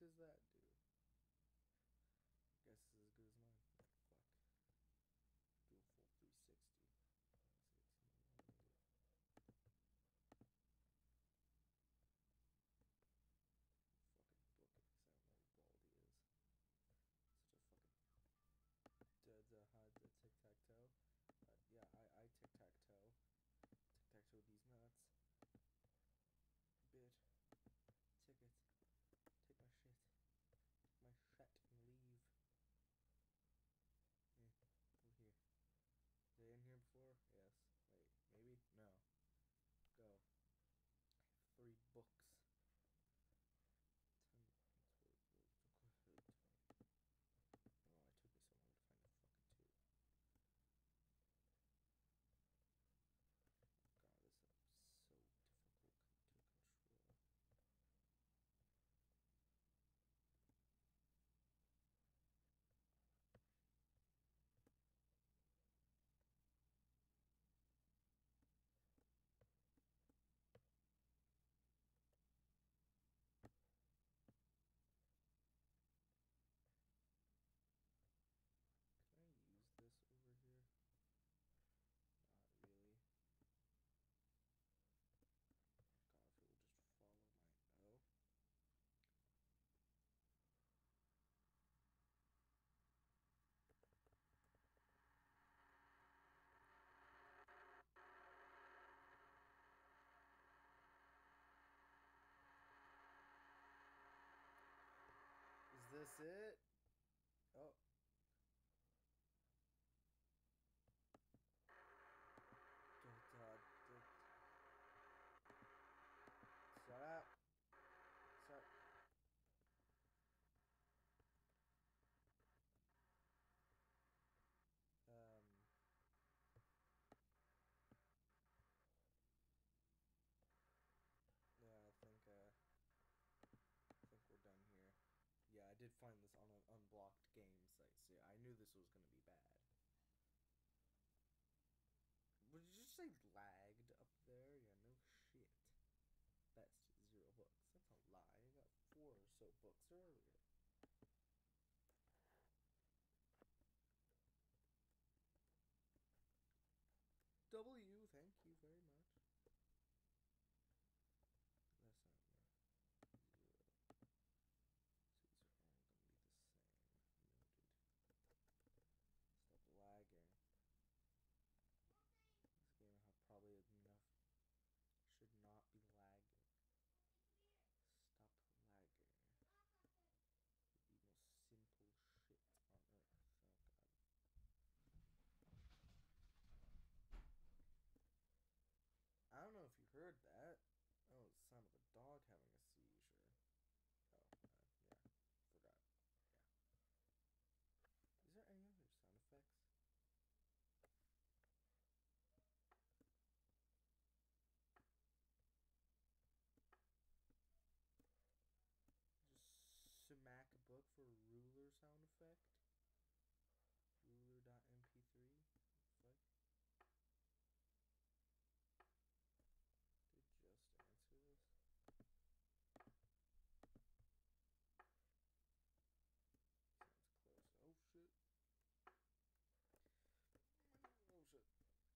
does that do? Guess it's as good as mine. Fuck. Do a full 360. That's 18. Fucking book it, because I don't know what Baldi is. Such a fucking the tic-tac-toe. Yeah, I tic-tac-toe. Tic-tac-toe these nuts. Bitch. Take it. Take my shit. Take my shit and leave. Over here. Is they in here before? Yes. Wait, maybe? No. Go. I have 3 books. 10 Oh, it took me so long to find a fucking 2. God, this is so difficult to control. Can I use this over here? Not really. God, if it will just follow my O. Is this it? Oh. Shut up. Shut. Yeah, I think we're done here. Yeah, I did find this on an unblocked game site, so yeah, I knew this was gonna be bad. Would you just say lagged up there? Yeah, no shit. That's 0 books. That's a lie. I got 4 or so books earlier. W, thank you very much. That's not enough. 0. So these are all gonna be the same. Noted. Stop lagging. This game probably enough. Should not be lagging. Stop lagging. The most simple shit on earth. Oh god. I don't know if you heard that. That was the sound of a dog having a seizure. Oh, yeah. Forgot. Yeah. Is there any other sound effects? Just smack a book for a ruler sound effect? Ruler.mp3? Fuck. Did just answer this? Sounds close. Oh shit. Oh shit.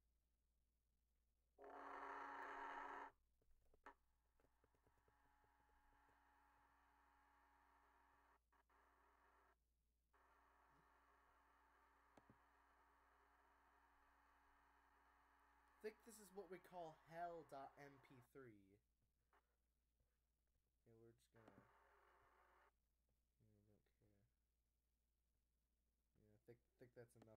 I think this is what we call hell.mp3. Yeah, we're just gonna... I don't care. Yeah, I think that's enough.